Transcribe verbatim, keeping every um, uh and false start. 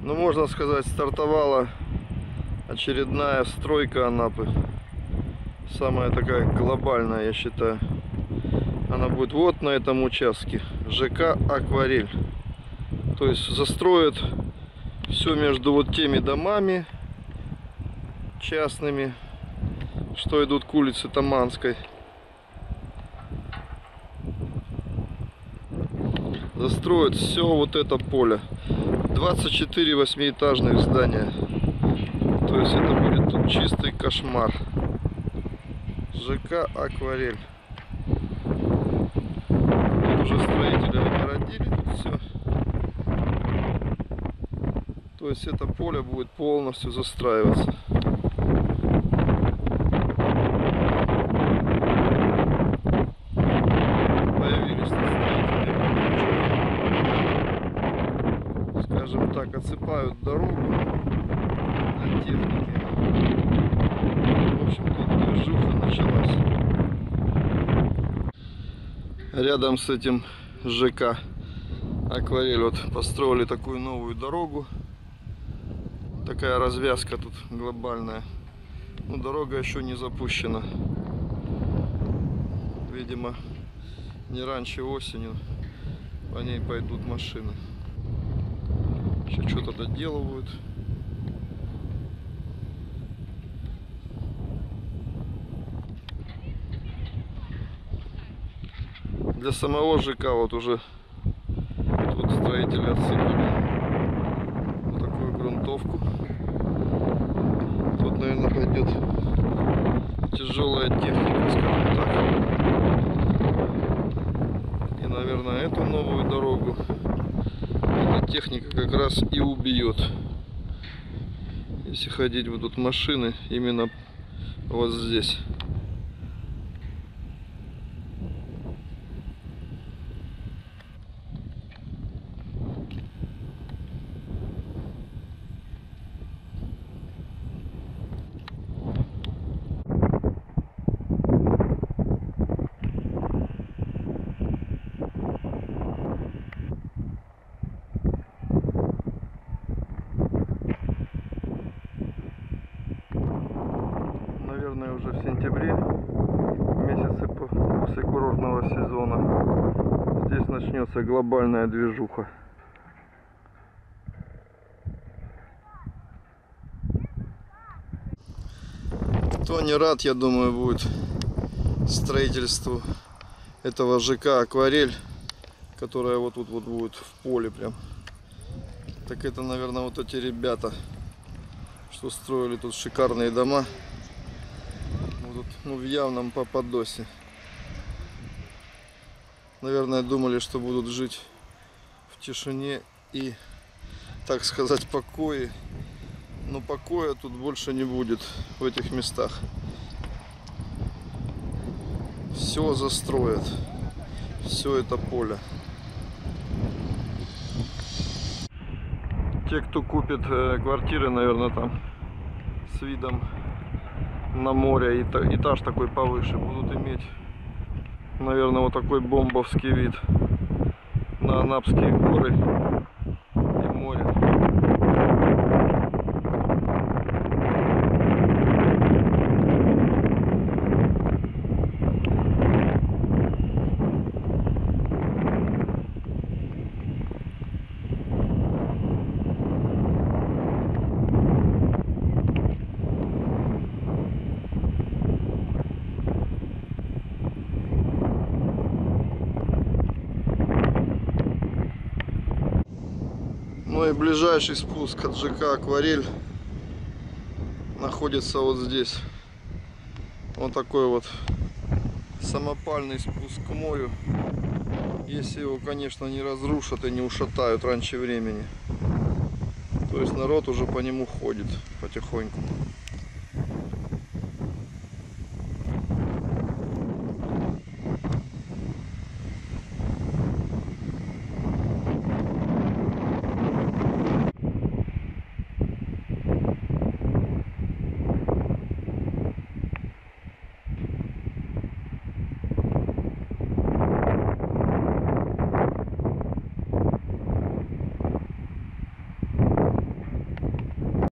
Ну, можно сказать, стартовала очередная стройка Анапы. Самая такая глобальная, я считаю. Она будет вот на этом участке. ЖК «Акварель». То есть застроят все между вот теми домами частными, что идут к улице Таманской. Застроят все вот это поле. двадцать четыре восьмиэтажных здания. То есть это будет тут чистый кошмар. ЖК «Акварель». Тут уже строители огородили тут все. То есть это поле будет полностью застраиваться. Появились тут строители. Скажем так, отсыпают дорогу для техники. В общем, тут движуха началась. Рядом с этим ЖК «Акварель» вот построили такую новую дорогу. Такая развязка тут глобальная. Но дорога еще не запущена. Видимо, не раньше осенью по ней пойдут машины. Еще что-то доделывают. Для самого ЖК вот уже тут строители отсыпали вот такую грунтовку. Тут, наверное, пойдет тяжелая техника, скажем так. И, наверное, эту новую дорогу эта техника как раз и убьет. Если ходить будут машины именно вот здесь. Наверное, уже в сентябре, месяце после курортного сезона, здесь начнется глобальная движуха. Кто не рад, я думаю, будет строительству этого ЖК «Акварель», которая вот тут вот будет в поле прям. Так это, наверное, вот эти ребята, что строили тут шикарные дома. Будут, ну, в явном Пападосе. Наверное, думали, что будут жить в тишине и, так сказать, покое. Но покоя тут больше не будет в этих местах. Все застроят. Все это поле. Те, кто купит квартиры, наверное, там с видом на море, и этаж такой повыше, будут иметь, наверное, вот такой бомбовский вид на Анапские горы и море. Ну и ближайший спуск от ЖК «Акварель» находится вот здесь. Вот такой вот самопальный спуск к морю. Если его, конечно, не разрушат и не ушатают раньше времени. То есть народ уже по нему ходит потихоньку.